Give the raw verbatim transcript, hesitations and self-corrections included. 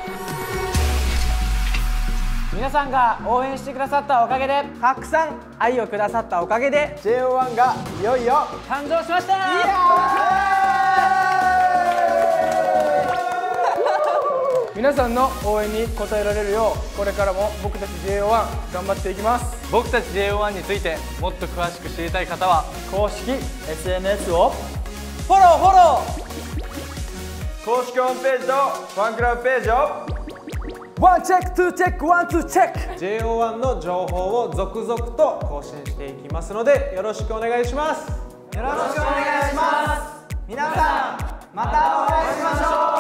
皆さんが応援してくださったおかげで、たくさん愛をくださったおかげでジェイオーワン がいよいよ誕生しました。 皆さんの応援に応えられるよう、これからも僕たち ジェイオーワン 頑張っていきます。 僕たち ジェイオーワン についてもっと詳しく知りたい方は公式 エスエヌエス をフォローフォロー。 公式ホームページとファンクラブページをワンチェック、ツーチェック、ワンツーチェック。 ジェイオーワン の情報を続々と更新していきますので、よろしくお願いします。 よろしくお願いします。皆さん、またお会いしましょう。